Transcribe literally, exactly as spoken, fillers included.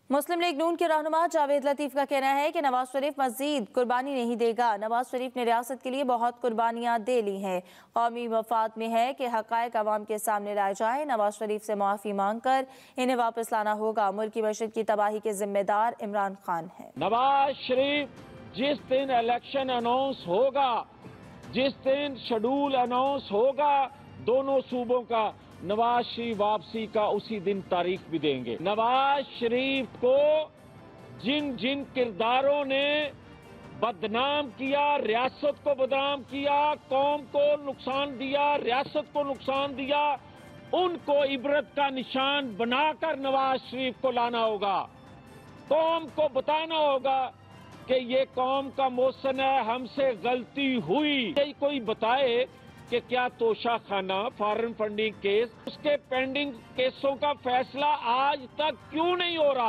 मुस्लिम league नून के रहनुमा जावेद लतीफ का कहना है कि नवाज शरीफ मजीद कुर्बानी नहीं देगा। नवाज शरीफ ने रियासत के लिए बहुत कुर्बानियां दे ली हैं। कौमी मफाद में है कि हकायक अवाम के सामने लाए जाए। नवाज शरीफ से माफी मांगकर इन्हें वापस लाना होगा। मुल्क की मशरक की तबाही के जिम्मेदार इमरान खान है। नवाज शरीफ जिस दिन इलेक्शन अनाउंस होगा, जिस दिन शेड्यूल अनाउंस होगा दोनों सूबों का, नवाज शरीफ वापसी का उसी दिन तारीख भी देंगे। नवाज शरीफ को जिन जिन किरदारों ने बदनाम किया, रियासत को बदनाम किया, कौम को नुकसान दिया, रियासत को नुकसान दिया, उनको इबरत का निशान बनाकर नवाज शरीफ को लाना होगा। कौम को बताना होगा कि ये कौम का मौसन है, हमसे गलती हुई। यही कोई बताए कि क्या Toshakhana foreign funding case, उसके पेंडिंग केसों का फैसला आज तक क्यों नहीं हो रहा।